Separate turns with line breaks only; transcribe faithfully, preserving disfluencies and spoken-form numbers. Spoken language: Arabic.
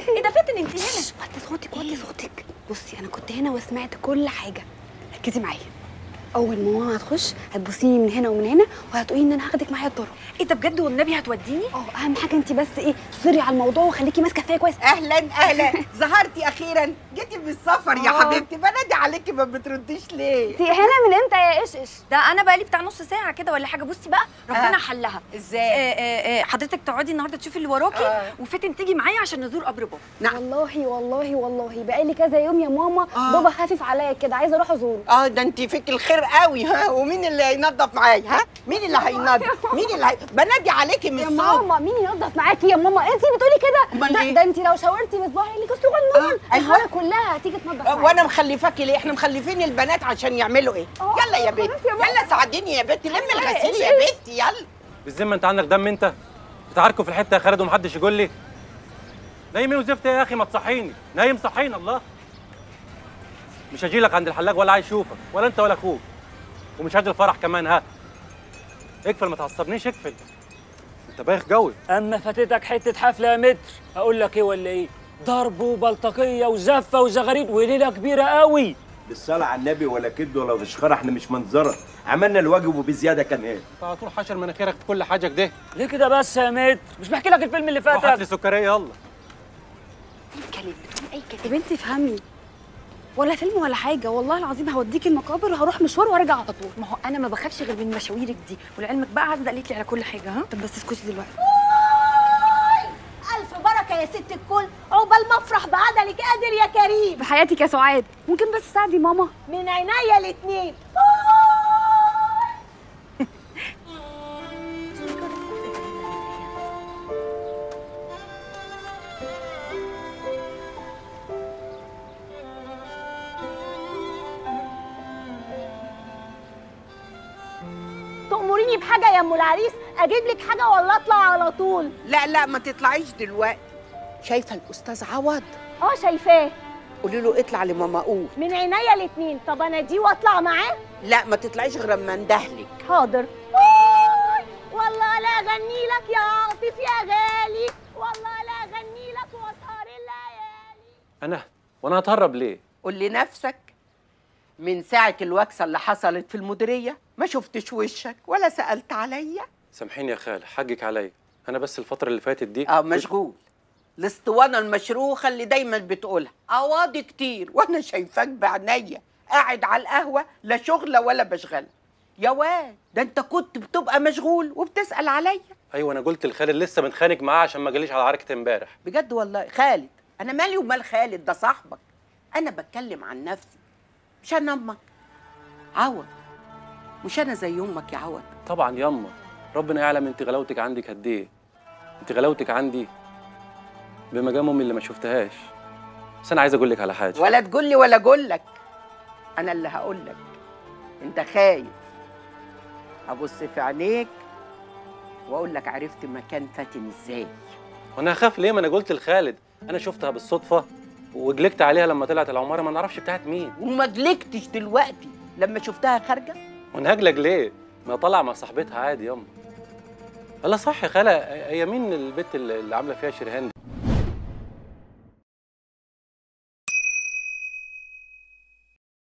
ايه ده فاتن انت هنا؟
وطي صوتك وطي صوتك. بصي انا كنت هنا وسمعت كل حاجه، ركزي معايا. اول ما ماما هتخش هتبصيني من هنا ومن هنا وهتقولي ان انا هاخدك معايا الطرق.
ايه ده بجد والنبي هتوديني؟
اه اهم حاجه انت بس ايه تصري على الموضوع وخليكي ماسكه فيا كويس.
اهلا اهلا ظهرتي اخيرا، جيتي من السفر يا حبيبتي، بنادي عليكي ما بترديش ليه؟
انت هنا من امتى يا قشقش؟
ده انا بقالي بتاع نص ساعه كده ولا حاجه. بصي بقى ربنا
آه.
حلها.
ازاي؟
آه آه آه حضرتك تقعدي النهارده تشوفي اللي وراكي
آه.
وفاتن تيجي معايا عشان نزور قبر بابا.
نعم.
والله والله والله بقالي كذا يوم يا ماما.
آه.
بابا خافف عليا كده، عايزه اروح ازوره.
اه ده انت فيك الخير قوي. ها ومين اللي هينظف معايا؟ ها مين اللي هينظف؟ مين اللي هي... بنادي عليكي من
يا
الصوت.
ماما مين ينظف معاكي يا ماما؟ انت بتقولي كده؟
أمال
ده,
إيه؟
ده انت لو شاورتي بصباعي لك الصغنون
آه، أيوة.
الحاره كلها هتيجي تنظف
آه،
معاكي.
وانا مخلفاكي ليه؟ احنا مخلفين البنات عشان يعملوا ايه؟
آه،
يلا يا بنتي،
خلاص يا ماما.
يلا ساعديني يا بنتي، لمي
أيوة،
الغسيل
إيش
يا
إيش؟
بنتي يلا.
بالذمه انت عندك دم انت؟ بتعاركوا في الحته يا خالد ومحدش يقول لي؟ نايم ايه وزفت ايه يا اخي؟ ما تصحيني، نايم صحينا الله. مش هجي لك عند الحلاق ولا عايز اشوفك ولا انت ولا اخوك، ومش هاجي الفرح كمان. ها اقفل ما تعصبنيش، اقفل انت بايخ قوي.
اما فاتتك حته حفله يا متر، اقول لك ايه ولا ايه؟ ضرب وبلطجيه وزفه وزغاريد وليله كبيره قوي.
بالصلاة على النبي ولا كد ولا فشخرة، احنا مش منظرة، عملنا الواجب وبزيادة كمان.
انت على طول حشر مناخيرك في كل حاجه كده.
ليه كده بس يا متر؟ مش بحكي لك الفيلم اللي
روح هات لي
فاتك؟
سكريه يلا.
بتتكلم بتقول اي كلام يا بنتي افهمي. ولا فيلم ولا حاجه، والله العظيم هوديكي المقابر وهروح مشوار وارجع على طول.
ما هو انا ما بخافش غير من مشاويرك دي، ولعلمك بقى عزه قالت لي على كل حاجه. ها
طب بس اسكتي دلوقتي.
ألف بركة يا ست الكل، عقبال ما أفرح بعدلك قادر يا كريم.
بحياتك يا سعاد ممكن بس تساعدي ماما؟
من عينيا الاتنين. تأمريني بحاجة يا أم العريس؟ أجيب لك حاجة ولا أطلع على طول؟
لا لا ما تطلعيش دلوقتي. شايفة الأستاذ عوض؟
أه شايفاه.
قولي له اطلع لماما قول.
من عينيا الاتنين. طب أنا دي وأطلع معاه؟
لا ما تطلعيش غير اما اندهلك.
حاضر. أوي، والله لا أغني لك يا عاطف يا غالي، والله لا أغني لك وأسهر الليالي.
انا وانا هتهرب ليه؟
قول لنفسك من ساعة الوكسة اللي حصلت في المديرية ما شفتش وشك ولا سألت عليا.
سامحيني يا خال، حقك عليا. انا بس الفتره اللي فاتت دي
اه مشغول. الاسطوانة المشروخة اللي دايما بتقولها قواضي كتير، وانا شايفاك بعينيا قاعد على القهوة لا شغلة ولا بشغلة. يا واد ده انت كنت بتبقى مشغول وبتسأل عليا.
ايوه انا قلت لخالد لسه متخانق معاه عشان ما جاليش على عركه امبارح.
بجد والله خالد؟ انا مالي ومال خالد، ده صاحبك. انا بتكلم عن نفسي مش انا امك. عوض مش انا زي امك يا عوض؟
طبعا ياما، ربنا يعلم انت غلاوتك عندي قد ايه. انت غلاوتك عندي بمجام امي اللي ما شفتهاش. بس انا عايز اقول لك على حاجه.
ولا تقول لي ولا اقول لك، انا اللي هقول لك. انت خايف ابص في عينيك واقول لك عرفت مكان فاتن ازاي.
وانا هخاف ليه؟ ما انا قلت لخالد انا شفتها بالصدفه وجلكت عليها لما طلعت العماره، ما نعرفش بتاعت مين.
وما جلكتش دلوقتي لما شفتها خارجه؟
وانا هجلك ليه؟ ما طالعه مع صاحبتها عادي ياما. الله صح يا خاله، هي مين البت اللي عامله فيها شرهان